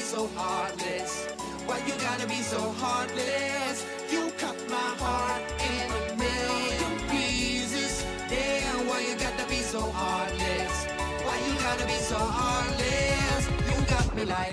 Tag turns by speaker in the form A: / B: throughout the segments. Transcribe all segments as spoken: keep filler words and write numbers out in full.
A: so heartless? Why you gotta be so heartless? You cut my heart in a million pieces. Damn, why you gotta be so heartless? Why you gotta be so heartless? You got me like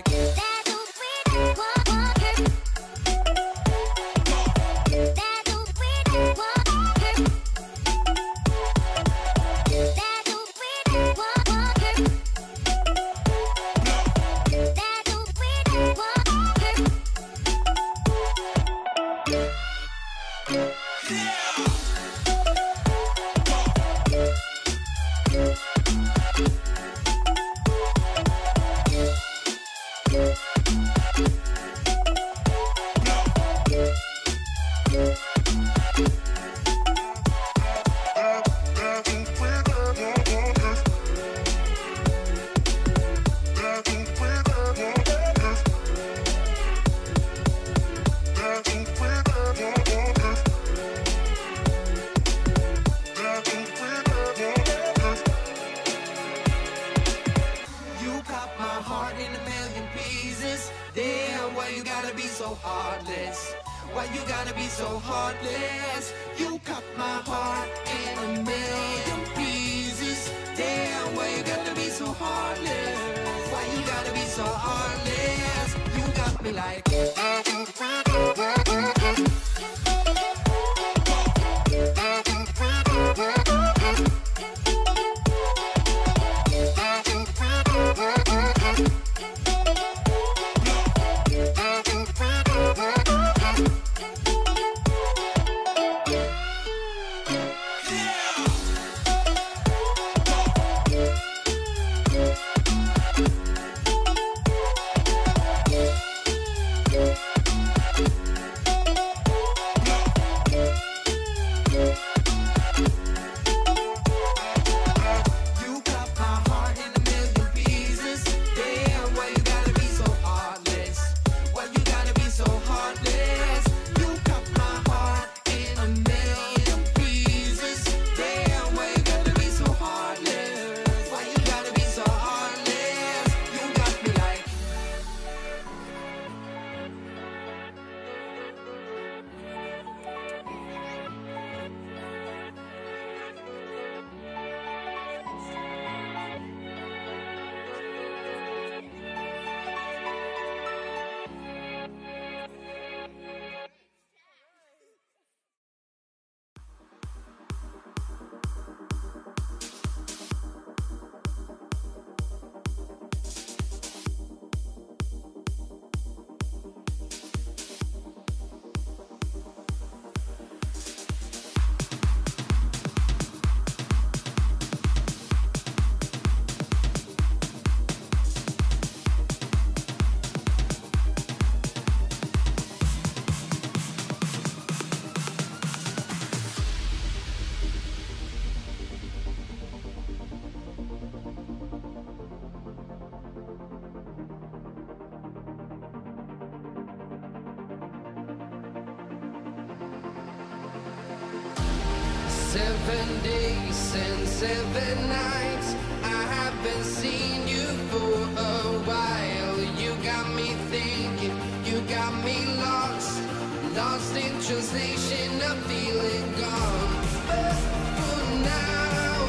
B: seven days and seven nights. I haven't seen you for a while. You got me thinking, you got me lost, lost in translation, I'm feeling gone. But for now,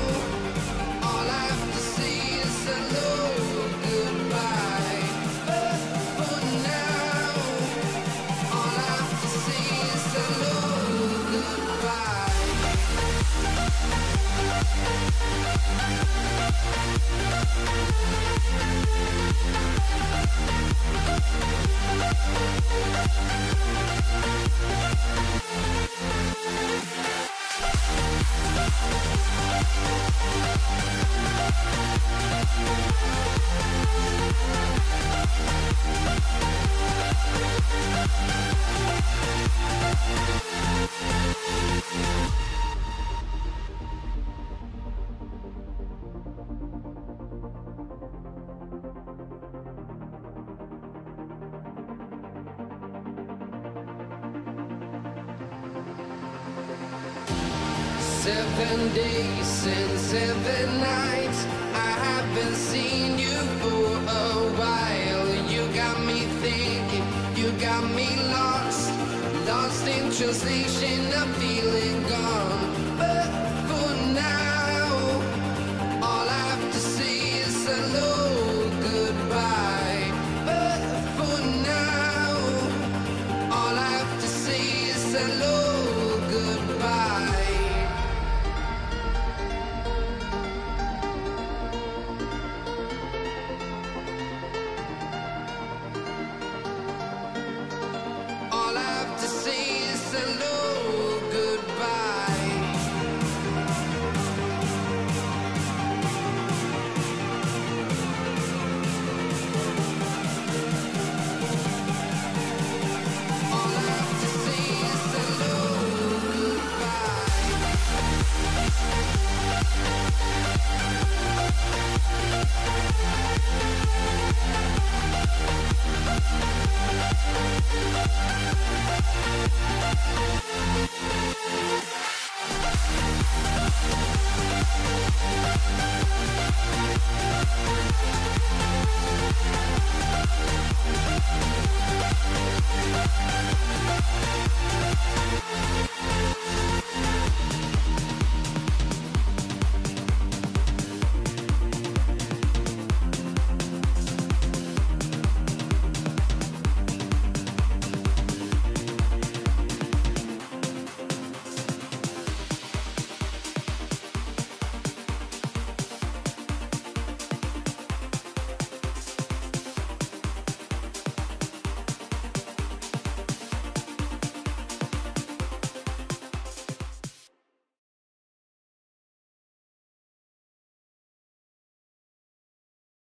B: all I have to say is hello, goodbye. But for now, all I have to say is hello, goodbye. Seven days and seven nights I haven't seen you for a while. You got me thinking, you got me lost, lost in translation, I'm feeling gone. But for now, all I have to say is hello, goodbye. But for now, all I have to say is hello.